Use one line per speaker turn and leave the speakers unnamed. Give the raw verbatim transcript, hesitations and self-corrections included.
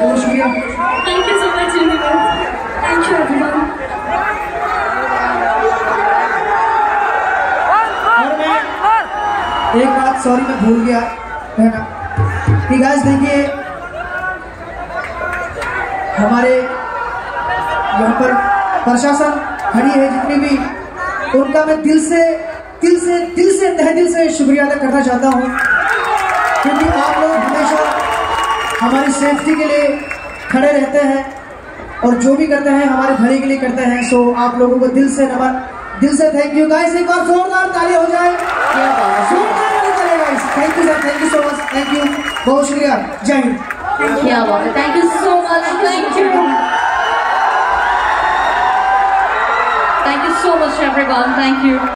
बहुत शुक्रिया।
Thank you so much universe, thank you everyone.
और मैं एक बात सॉरी मैं भूल गया कहना कि गाइस देखिए हमारे यहाँ पर प्रशासन खड़ी है जितनी भी, उनका मैं दिल से दिल से दिल से तहे दिल से शुक्रिया अदा करना चाहता हूँ, क्योंकि आप लोग हमेशा हमारी सेफ्टी के लिए खड़े रहते हैं और जो भी करते हैं हमारे भले के लिए करते हैं। सो आप लोगों को दिल से नमन, दिल से थैंक यू गाइस। एक बार जोरदार ताली हो जाए, जोरदार ताली guys. Thank you sir, thank you so much, thank you, बहुत शुक्रिया, जय हिंद।
Thank you so much, thank you, thank you so much everyone, thank you.